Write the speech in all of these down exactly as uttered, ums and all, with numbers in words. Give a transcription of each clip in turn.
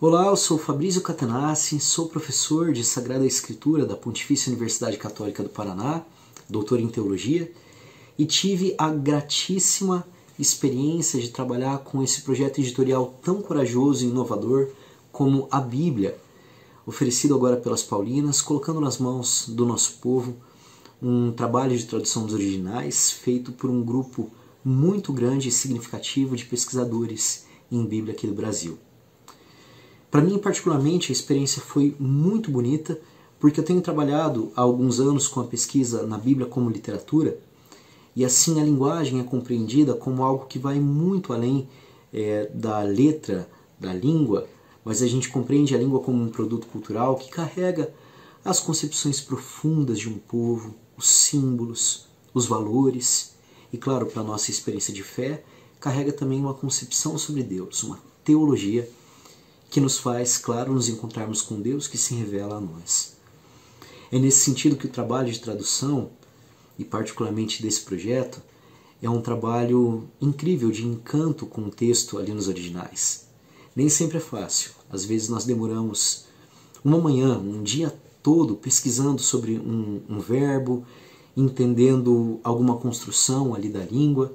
Olá, eu sou Fabrício Catanassi, sou professor de Sagrada Escritura da Pontifícia Universidade Católica do Paraná, doutor em Teologia, e tive a gratíssima experiência de trabalhar com esse projeto editorial tão corajoso e inovador como a Bíblia, oferecido agora pelas Paulinas, colocando nas mãos do nosso povo um trabalho de tradução dos originais feito por um grupo muito grande e significativo de pesquisadores em Bíblia aqui do Brasil. Para mim, particularmente, a experiência foi muito bonita, porque eu tenho trabalhado há alguns anos com a pesquisa na Bíblia como literatura, e assim a linguagem é compreendida como algo que vai muito além é, da letra, da língua, mas a gente compreende a língua como um produto cultural que carrega as concepções profundas de um povo, os símbolos, os valores, e claro, para a nossa experiência de fé, carrega também uma concepção sobre Deus, uma teologia que nos faz, claro, nos encontrarmos com Deus que se revela a nós. É nesse sentido que o trabalho de tradução, e particularmente desse projeto, é um trabalho incrível de encanto com o texto ali nos originais. Nem sempre é fácil. Às vezes nós demoramos uma manhã, um dia todo pesquisando sobre um, um verbo, entendendo alguma construção ali da língua,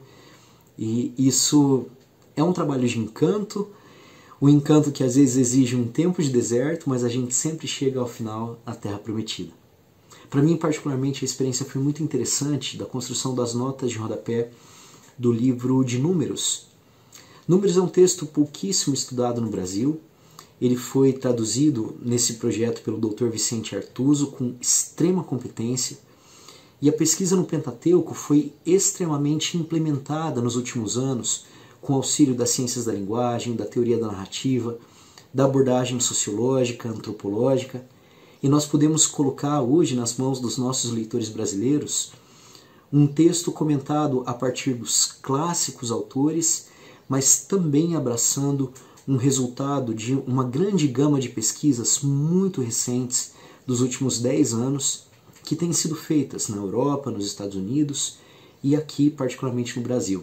e isso é um trabalho de encanto, o encanto que às vezes exige um tempo de deserto, mas a gente sempre chega ao final à Terra Prometida. Para mim, particularmente, a experiência foi muito interessante da construção das notas de rodapé do livro de Números. Números é um texto pouquíssimo estudado no Brasil. Ele foi traduzido nesse projeto pelo doutor Vicente Artuso com extrema competência, e a pesquisa no Pentateuco foi extremamente implementada nos últimos anos com auxílio das ciências da linguagem, da teoria da narrativa, da abordagem sociológica, antropológica, e nós podemos colocar hoje nas mãos dos nossos leitores brasileiros um texto comentado a partir dos clássicos autores, mas também abraçando um resultado de uma grande gama de pesquisas muito recentes dos últimos dez anos que têm sido feitas na Europa, nos Estados Unidos e aqui, particularmente no Brasil.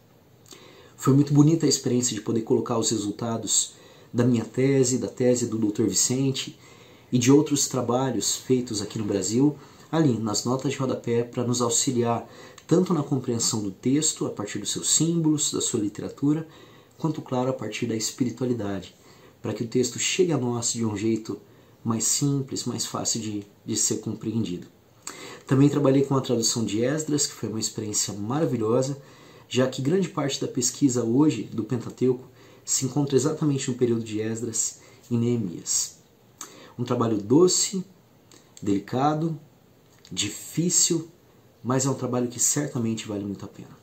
Foi muito bonita a experiência de poder colocar os resultados da minha tese, da tese do doutor Vicente e de outros trabalhos feitos aqui no Brasil, ali nas notas de rodapé, para nos auxiliar tanto na compreensão do texto, a partir dos seus símbolos, da sua literatura, quanto, claro, a partir da espiritualidade, para que o texto chegue a nós de um jeito mais simples, mais fácil de, de ser compreendido. Também trabalhei com a tradução de Esdras, que foi uma experiência maravilhosa, já que grande parte da pesquisa hoje do Pentateuco se encontra exatamente no período de Esdras e Neemias. Um trabalho doce, delicado, difícil, mas é um trabalho que certamente vale muito a pena.